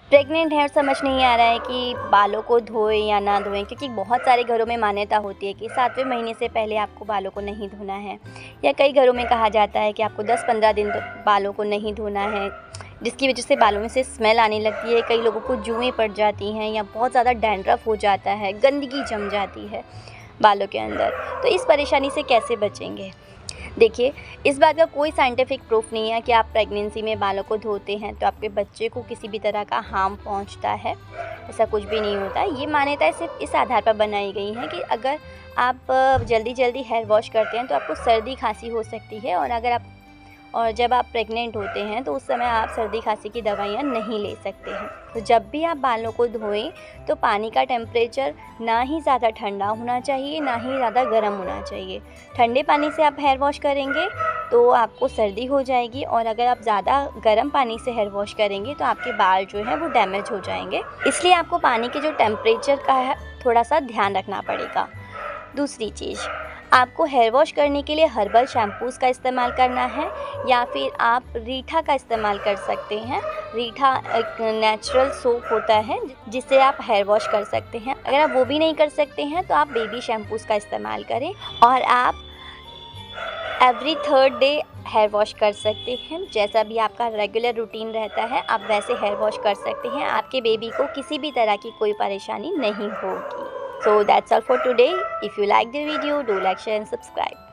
Pregnant हैं और समझ नहीं आ रहा है कि बालों को धोएं या ना धोएं, क्योंकि बहुत सारे घरों में मान्यता होती है कि 7वें महीने से पहले आपको बालों को नहीं धोना है, या कई घरों में कहा जाता है कि आपको 10-15 दिन तो बालों को नहीं धोना है, जिसकी वजह से बालों में से स्मेल आने लगती है। कई लोगों को जुएँ पड़ जाती हैं या बहुत ज़्यादा डैंड्रफ हो जाता है, गंदगी जम जाती है बालों के अंदर। तो इस परेशानी से कैसे बचेंगे? देखिए, इस बात का कोई साइंटिफिक प्रूफ नहीं है कि आप प्रेगनेंसी में बालों को धोते हैं तो आपके बच्चे को किसी भी तरह का हार्म पहुंचता है। ऐसा कुछ भी नहीं होता। ये मान्यताएं सिर्फ इस आधार पर बनाई गई हैं कि अगर आप जल्दी जल्दी हेयर वॉश करते हैं तो आपको सर्दी खांसी हो सकती है, और जब आप प्रेग्नेंट होते हैं तो उस समय आप सर्दी खांसी की दवाइयाँ नहीं ले सकते हैं। तो जब भी आप बालों को धोएं तो पानी का टेम्परेचर ना ही ज़्यादा ठंडा होना चाहिए, ना ही ज़्यादा गर्म होना चाहिए। ठंडे पानी से आप हेयर वॉश करेंगे तो आपको सर्दी हो जाएगी, और अगर आप ज़्यादा गर्म पानी से हेयर वॉश करेंगे तो आपके बाल जो हैं वो डैमेज हो जाएंगे। इसलिए आपको पानी के जो टेम्परेचर का है थोड़ा सा ध्यान रखना पड़ेगा। दूसरी चीज़, आपको हेयर वॉश करने के लिए हर्बल शैम्पूज़ का इस्तेमाल करना है, या फिर आप रीठा का इस्तेमाल कर सकते हैं। रीठा एक नेचुरल सोप होता है जिससे आप हेयर वॉश कर सकते हैं। अगर आप वो भी नहीं कर सकते हैं तो आप बेबी शैम्पूज़ का इस्तेमाल करें, और आप every 3rd day hair wash कर सकते हैं। जैसा भी आपका रेगुलर रूटीन रहता है आप वैसे हेयर वॉश कर सकते हैं। आपके बेबी को किसी भी तरह की कोई परेशानी नहीं होगी। So that's all for today. If you like the video, do like, share and subscribe.